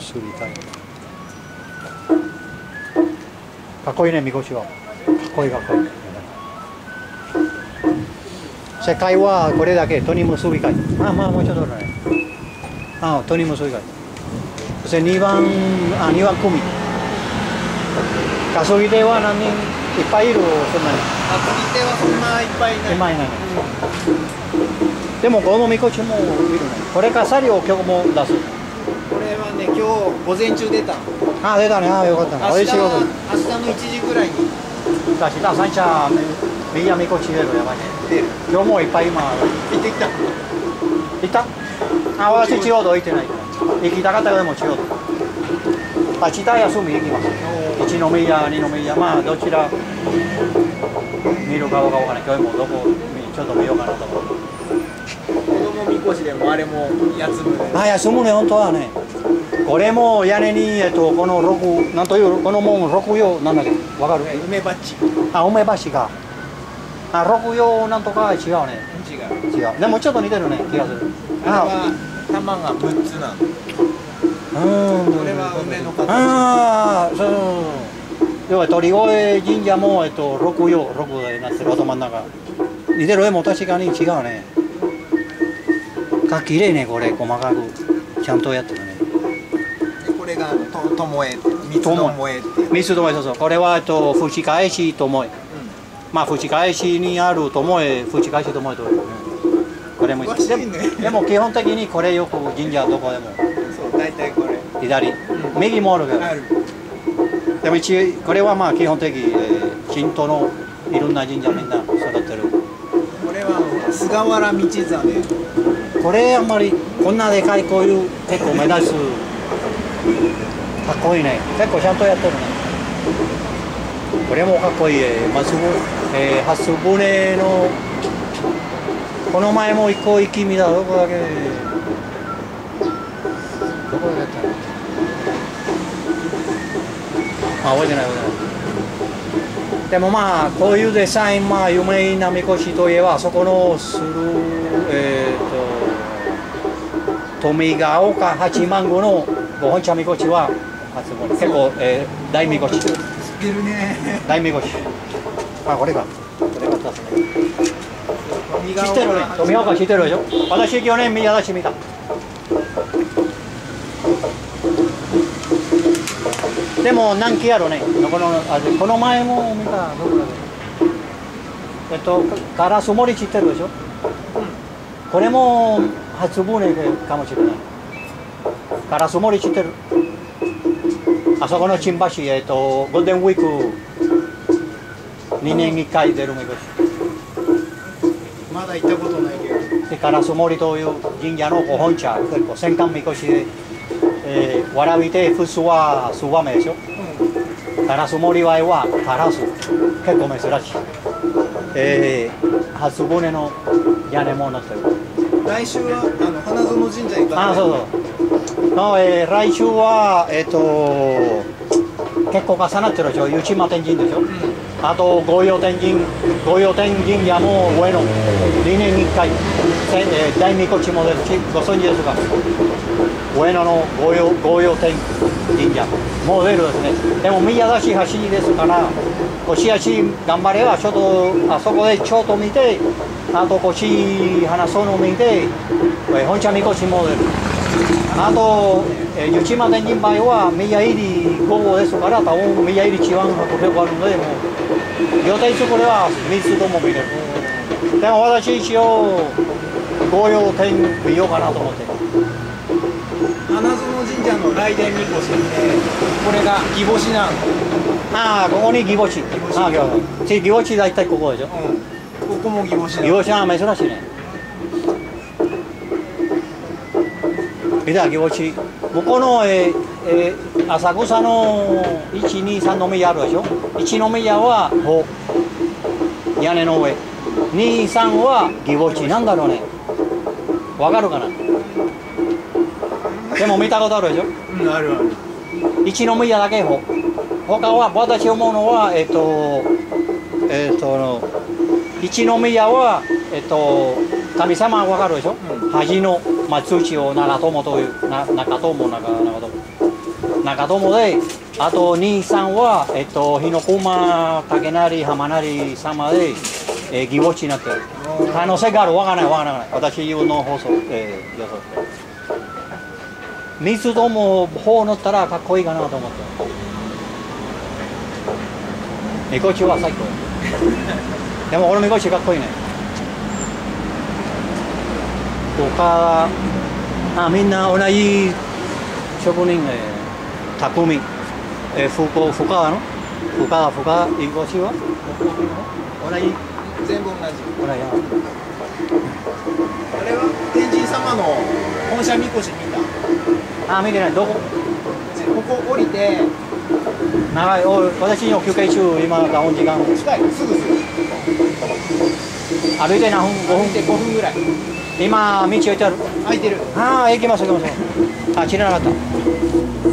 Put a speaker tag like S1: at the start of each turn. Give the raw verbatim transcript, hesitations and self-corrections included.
S1: 結びたい。かっこいいね、みこしは。かっこいいかっこいい。世界はこれだけ、鳥結び会。あ、まあもうちょっとね。あ、鳥結び会。そしてにばん、あ、にばん組。担ぎ手は何人いっぱいいる、そんなに。
S2: 担ぎ手はそんないっぱいいない。
S1: いっぱいいない。でもこのみこしもいるね。これからサリを今日も出す。
S2: これはね、今日午前中出た。
S1: あ、出たね。あ、よかったね。
S2: 明日、
S1: 美味しいこと。
S2: 明日のいちじぐらいに。
S1: 明日三社右やみこし出るやばいね。
S2: 出る。
S1: 今日もいっぱい今。
S2: 行ってきた。
S1: 行った？あ、私千代田行ってない。行きたかったけども千代田。明日休み行きます。一宮、二宮、まあどちら見るかどうかわからない。今日もどこちょっと見ようかなと思う。
S2: 子供みこしでもあれも休むね。
S1: あ、休むね、本当はね。これも屋根に、えっと、この六、なんという、この門六葉、なんだっけ、わかる？
S2: 梅バッジ。
S1: あ、梅橋か。あ、六葉なんとか違うね。
S2: 違う。
S1: 違う。でもちょっと似てるね、気がする。
S2: あれは玉がむっつなの。
S1: うん。
S2: これは梅の形。
S1: ああ、そう。要は鳥越神社も、えっと、六葉、六でなってる頭の中。似てる絵も確かに違うね。か綺麗ね、これ、細かく。ちゃんとやってるね。
S2: これがとともえ、三つどもえっていう。
S1: 三つどもえ、そうそう。これは、えっと、淵返しともえ。まあ、淵返しにあるともえ、淵返しともえと。これも、
S2: 詳しいね。
S1: でも、基本的にこれよく神社どこでも。
S2: そう、大体これ。
S1: 左、右もあるけど。でも一応これはまあ基本的、えー、神道のいろんな神社みんな育ってる。
S2: これは菅原道真。
S1: これあんまりこんなでかいこういう結構目立つかっこいいね。結構ちゃんとやってるね。これもかっこいい。まず、えー、初船のこの前も一個行き見だ。どこだけどこだけやったの。あ、覚えてない覚えてない。でもまあこういうデザイン、まあ有名なみこしといえばそこのするえっ、ー、と富ヶ丘八幡宮のご本社みこしは初物結構、えー、大みこし。知って
S2: るね。
S1: 大みこし。あ、これか。これかったですね。知ってるね。富ヶ丘知ってるでしょ。私去年宮出し見た。でも何期やろね。このあこの前も見たどこだけ。えっとガラス森知ってるでしょ。これも初船かもしれない。ガラス森知ってる。あそこの新橋、えっとゴールデンウィークにねんにいっかい出るみこし。
S2: まだ行ったことないけど。
S1: でガラス森という神社のご本社、結構戦艦みこしで。えー、わらびて普通はスバメでしょ、うん、ガラス森ははカラス結構珍しい、えー、初船の屋根もなってる。
S2: 来週はあの花園神社行かない。
S1: あ、そうそうの、えー、来週はえっ、ー、と結構重なってるでしょ。湯島天神でしょ、うん、あと御用天神御用天神社も上野にねんにいっかい、えー、大みこしも出るしご存知ですか。上野の御用御用天神社も出るですね。でも宮出し橋ですから腰足頑張ればちょっとあそこでちょっと見て、あと腰花園見て、本社みこしも出る。あと湯島天神前は宮入り午後ですから多分宮入り一番迫力あるのでもう予定作ればみっつとも見れる。でも私一応御用天見ようかなと思って。
S2: 花園神社の雷電みこしってこれが擬宝珠なの。
S1: ああ、ここに擬宝珠。ああ、擬宝珠大体ここでしょ。うん、
S2: ここも擬宝珠。
S1: 擬宝珠は珍しいね。見た擬宝珠。向こうの、えーえー、浅草のいち、に、さんの宮あるでしょ。いちの宮はほ屋根の上。に、さんは擬宝珠。なんだろうね。わかるかな。でも見たことあるでしょ。
S2: うん、あるある。
S1: 一宮だけほ。他は私思うのはえっ、ー、とえっ、ー、と一宮はえっ、ー、と神様はわかるでしょ。うん、恥の松内を長友というな中友長長友。 中友で、あとに、さんは、えっと、日の駒、竹成、浜成様で、えー、ぎぼちになってる。可能性がある。わからない、わからない。私の放送、えー、予想。三つとも方乗ったらかっこいいかなと思って。みこちは最高。でも俺みこちかっこいいね。他、あ、みんな同じ職人、えー、匠、えー、福福川の福川、福川、みこちは同じ。
S2: 全部同じ。
S1: 同じ。
S2: あれは天神様の本社みこし見た？
S1: あ、見てない。どこ？
S2: ここ降りて。
S1: 長い。お、私の休憩中、今ダウン時間。
S2: 近い。すぐすぐ。
S1: 歩いて何分？ごふん。
S2: 歩いてごふんぐらい。
S1: 今道置いてある。
S2: 空いてる。
S1: ああ、行きます行きます。あ、知らなかった。